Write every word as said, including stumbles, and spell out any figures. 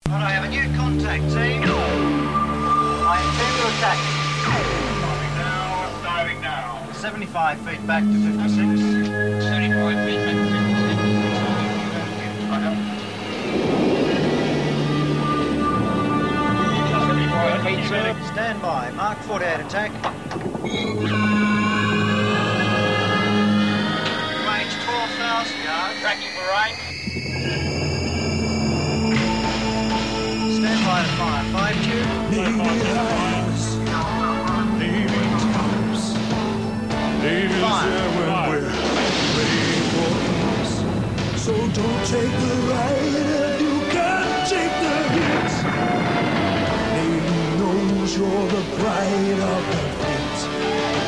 Right, I have a new contact, team. I intend to attack. Diving now, diving now. seventy-five feet back to fifty-six. seventy-five feet back to fifty-six. seventy-five feet, sir. Stand by. Mark forty-eight attack. Range twelve thousand yards. Tracking for range. Stand by to fire. five two. Navy eyes, Navy tops, Navy's Fire. there when we're waiting for peace. So don't take the ride and you can't take the hit. Navy knows you're the pride of the fleet.